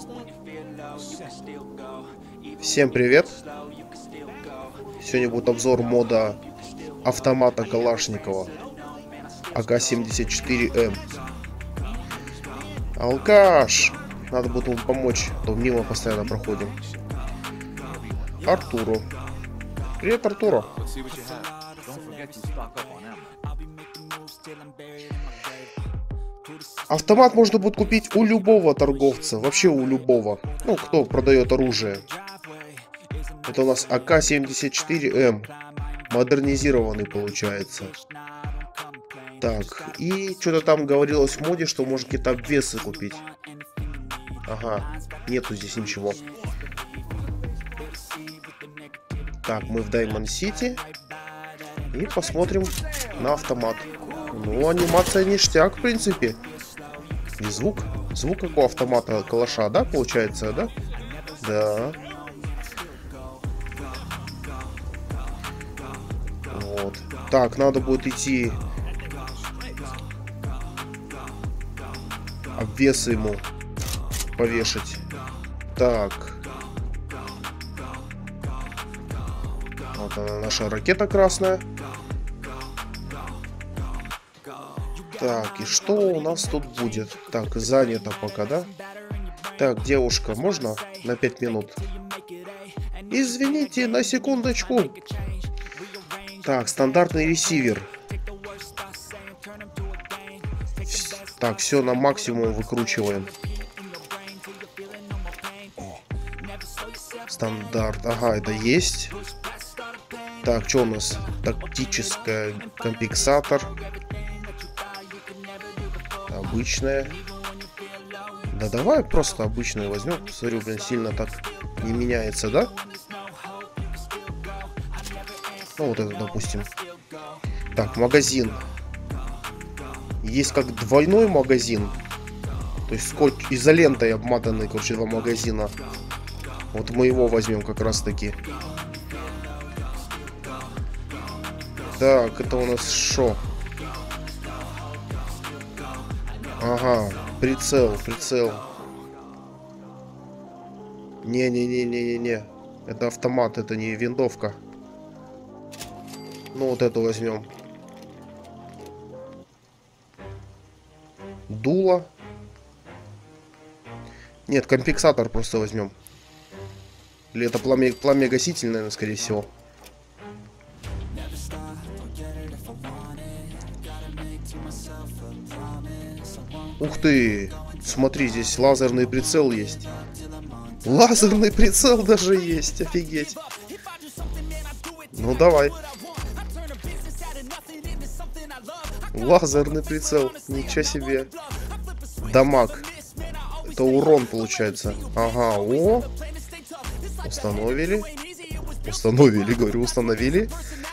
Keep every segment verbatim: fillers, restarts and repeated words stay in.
Всем привет! Сегодня будет обзор мода автомата Калашникова А К семьдесят четыре М. Алкаш! Надо будет ему помочь, а то мимо постоянно проходим. Артуру. Привет, Артуру. Автомат можно будет купить у любого торговца, вообще у любого, ну, кто продает оружие. Это у нас А К семьдесят четыре М, модернизированный получается. Так, и что-то там говорилось в моде, что можно какие-то обвесы купить. Ага, нету здесь ничего. Так, мы в Даймонд Сити и посмотрим на автомат. Ну, анимация ништяк, в принципе. И звук. Звук как у автомата калаша, да, получается, да? Да. Вот. Так, надо будет идти обвесы ему повешать. Так. Вот она, наша ракета красная. Так, и что у нас тут будет? Так, занято пока, да? Так, девушка, можно на пять минут? Извините, на секундочку. Так, стандартный ресивер. Так, все на максимум выкручиваем. Стандарт. Ага, это есть. Так, что у нас? Тактическая компенсатор. Обычная. Да давай просто обычную возьмем. Смотрю, блин, сильно так не меняется, да? Ну вот это, допустим. Так, магазин. Есть как двойной магазин. То есть скотч изолентой обматанный, короче, два магазина. Вот мы его возьмем как раз таки. Так, это у нас шо? Ага, прицел, прицел. Не-не-не-не-не-не. Это автомат, это не винтовка. Ну, вот эту возьмем. Дуло. Нет, компенсатор просто возьмем. Или это пламя, пламя-гаситель, наверное, скорее всего. Ух ты! Смотри, здесь лазерный прицел есть. Лазерный прицел даже есть, офигеть. Ну давай. Лазерный прицел, ничего себе. Дамаг. Это урон получается. Ага, о. Установили. Установили, говорю, установили.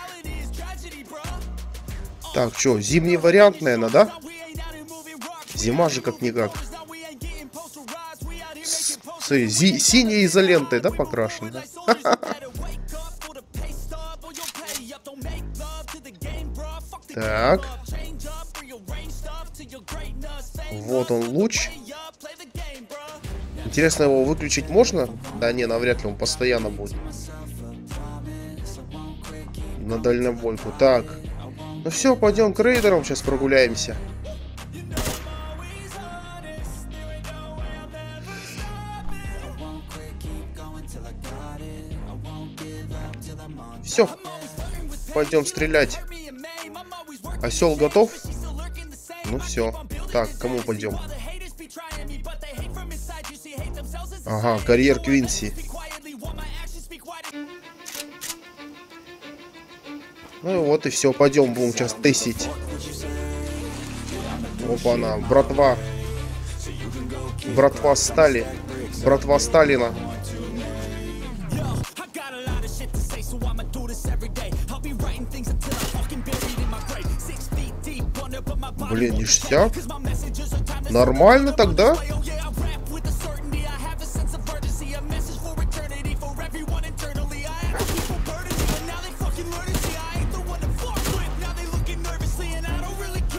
Так, что, зимний вариант, наверное, да? Зима же как-никак. Смотри, синей изолентой, да, покрашен, да? Так. Вот он, луч. Интересно, его выключить можно? Да не, навряд ли, он постоянно будет. На дальнобойку. Так. Ну все, пойдем к рейдерам, сейчас прогуляемся. Все, пойдем стрелять. Осел готов? Ну все. Так, кому пойдем? Ага, карьер Квинси. Ну и вот и все, пойдем, будем сейчас тестить. Опа-на, братва. Братва Стали. Братва Сталина. Блин, ништяк. Нормально тогда?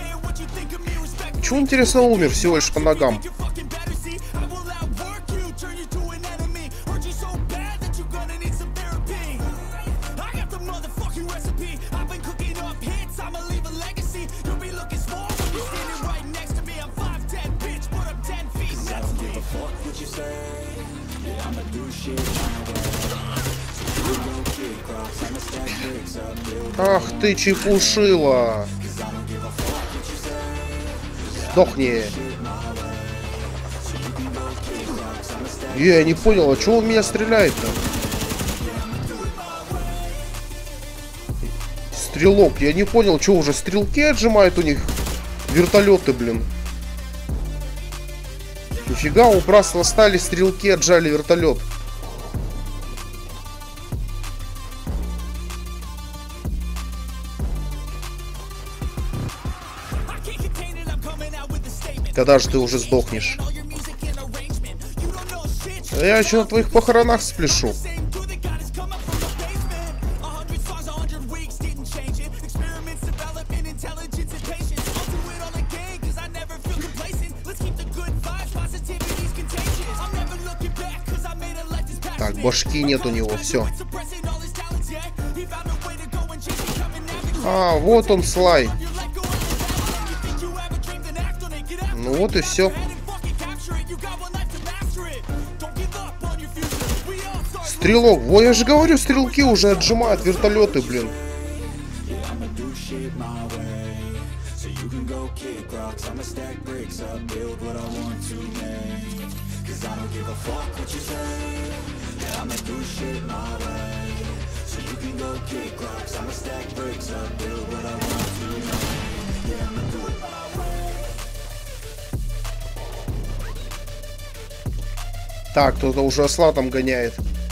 Чего, интересно, умер всего лишь по ногам? Ах ты, чепушила! Сдохни! Я не понял, а чего он меня стреляет-то? Стрелок, я не понял, что уже стрелки отжимают у них вертолеты, блин. Нифига, у просто стали стрелки, отжали вертолет. Когда же ты уже сдохнешь? Я еще на твоих похоронах спляшу. Так, башки нет у него, все. А, вот он, Слай. Ну вот и все. Стрелок, во, я же говорю, стрелки уже отжимают вертолеты, блин. Так, кто-то уже осла там гоняет.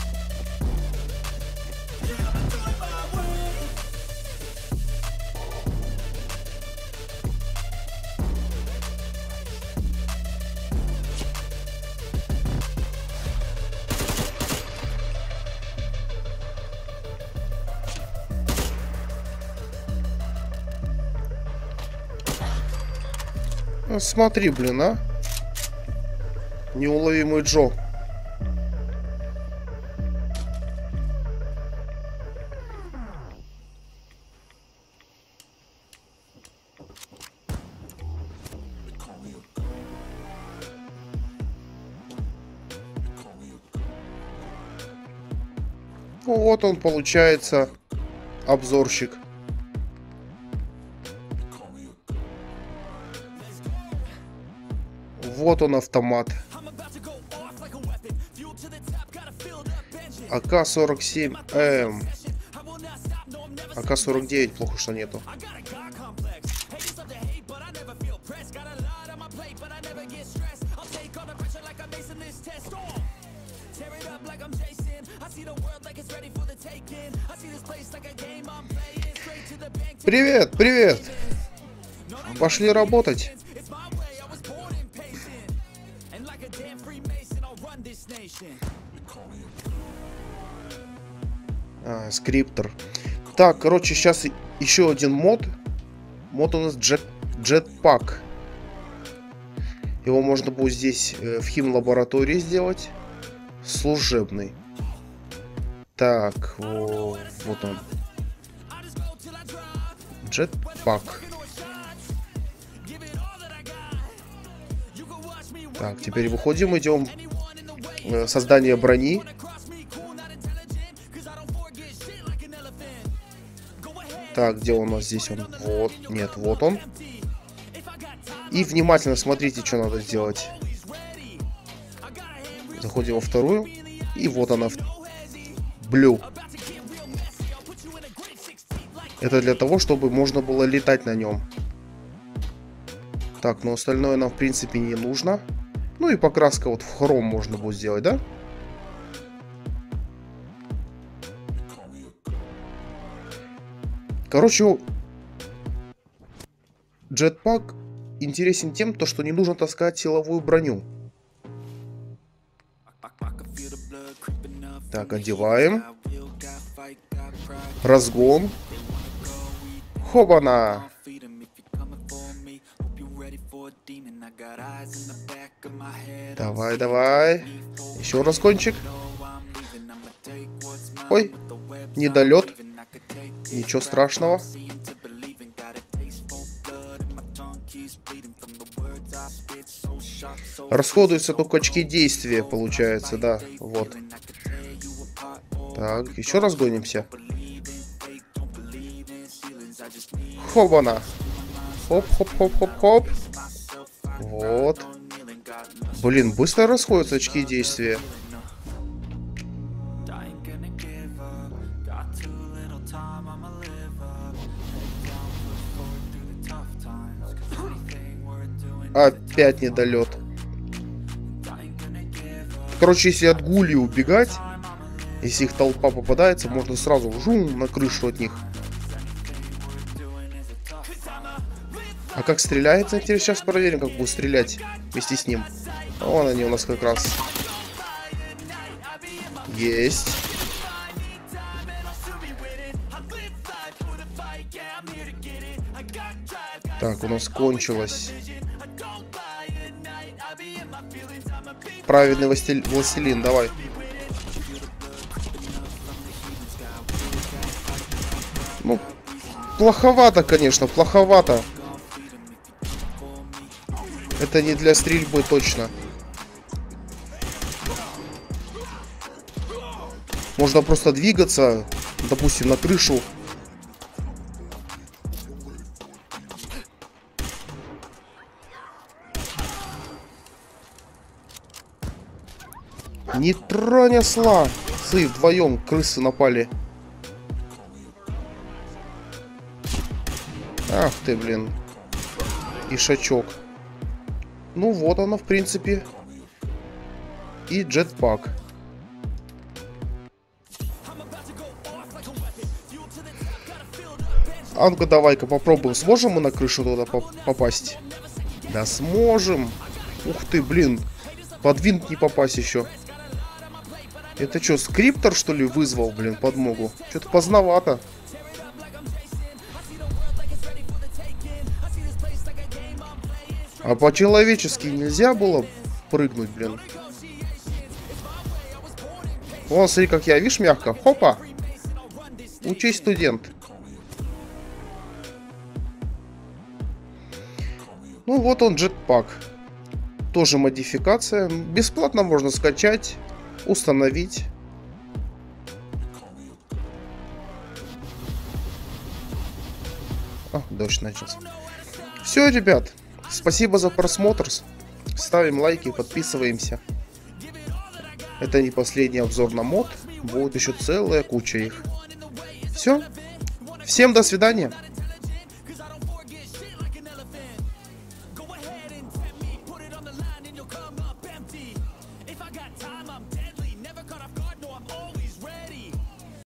Смотри, блин, а. Неуловимый Джо. Ну вот он, получается, обзорщик. Вот он, автомат. А К сорок семь М. А К сорок девять плохо, что нету. Привет, привет. Пошли работать. А, скриптор. Так, короче, сейчас еще один мод. Мод у нас джет, Jetpack. Его можно будет здесь э, в хим-лаборатории сделать. Служебный. Так, о, вот он. Jetpack. Так, теперь выходим, идем. Э, создание брони. Так, где он у нас здесь? Он. Вот. Нет, вот он. И внимательно смотрите, что надо сделать. Заходим во вторую. И вот она. Блю. Это для того, чтобы можно было летать на нем. Так, но остальное нам в принципе не нужно. Ну и покраска вот в хром можно будет сделать, да? Короче, Jetpack интересен тем, то, что не нужно таскать силовую броню. Так, одеваем. Разгон. Хобана. Давай, давай. Еще разгончик. Ой, недолет. Ничего страшного. Расходуются только очки действия, получается, да. Вот. Так, еще раз гонимся. Хобана. Хоп-хоп-хоп-хоп-хоп. Вот. Блин, быстро расходятся очки действия. Опять недолет. Короче, если от гули убегать, если их толпа попадается, можно сразу жум на крышу от них. А как стреляется? Сейчас проверим, как будет стрелять вместе с ним. Вон они у нас как раз. Есть. Так, у нас кончилось. Праведный властелин, давай. Ну, плоховато, конечно, плоховато. Это не для стрельбы точно. Можно просто двигаться, допустим, на крышу. Не тронь осла. Сы, вдвоем крысы напали. Ах ты, блин. Ишачок. Ну вот оно, в принципе. И джетпак. А ну-ка, давай-ка попробуем. Сможем мы на крышу туда попасть? Да сможем. Ух ты, блин. Под винт не попасть еще. Это что, скриптор, что ли, вызвал, блин, подмогу? Что-то поздновато. А по-человечески нельзя было прыгнуть, блин. Вон, смотри, как я, видишь, мягко. Хопа. Учись, студент. Ну, вот он, джетпак. Тоже модификация. Бесплатно можно скачать, установить. А, дождь начался. Все, ребят. Спасибо за просмотр. Ставим лайки, подписываемся. Это не последний обзор на мод. Будет еще целая куча их. Все. Всем до свидания.